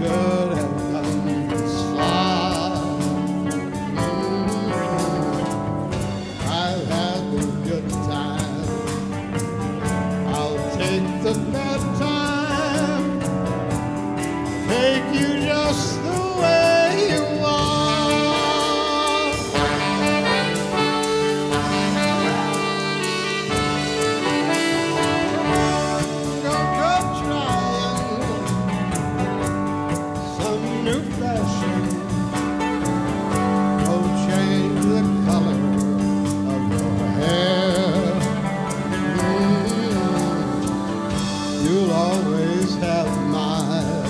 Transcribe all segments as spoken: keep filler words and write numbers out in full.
could have come this far. Mm-hmm. I've had the good time. I'll take the bad time. Take you just the way you are. Don't go trying some new fashion. Don't change the color of your hair. Mm-hmm. You'll always have my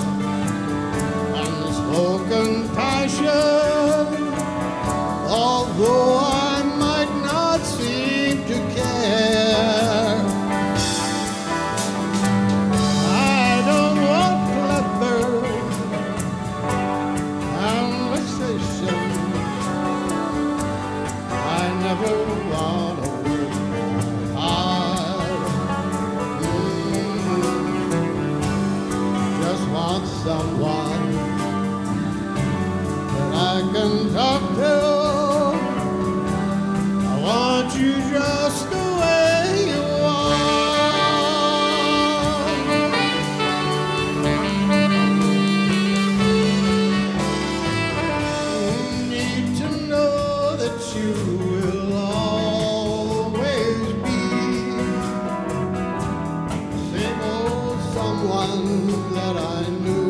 unspoken passion, although I might not seem to care. I don't want clever conversation. I never want to work hard. Mm, just want someone I can talk to. I want you just the way you are. You need to know that you will always be the same old someone that I knew.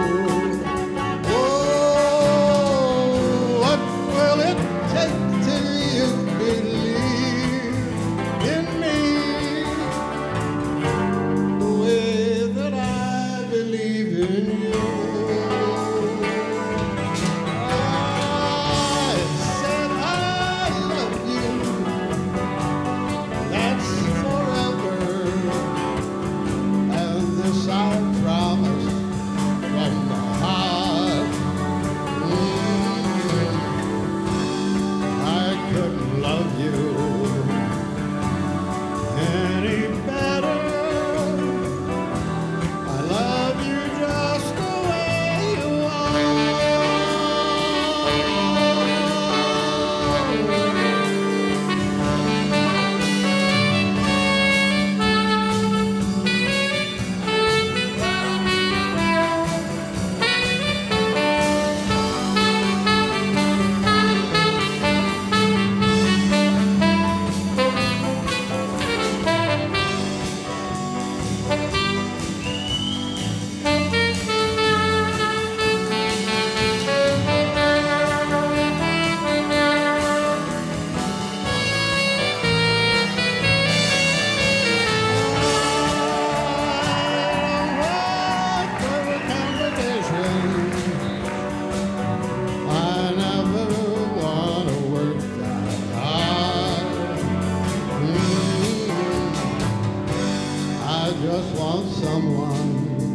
I just want someone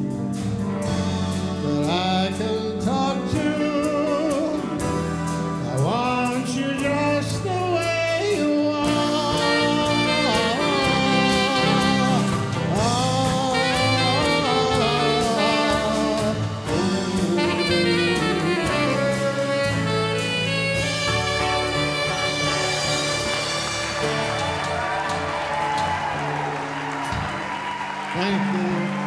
that I can talk to. I want you just the way you are. Oh, thank you.